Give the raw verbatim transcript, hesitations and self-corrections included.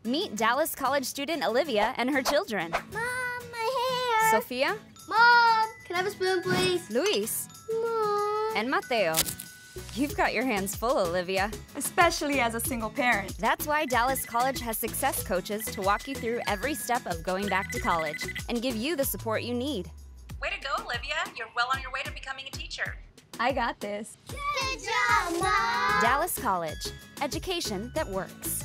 Meet Dallas College student Olivia and her children. Mom, my hair! Sophia, Mom! Can I have a spoon, please? Luis, Mom! and Mateo. You've got your hands full, Olivia. Especially as a single parent. That's why Dallas College has success coaches to walk you through every step of going back to college and give you the support you need. Way to go, Olivia. You're well on your way to becoming a teacher. I got this. Good job, Mom! Dallas College, education that works.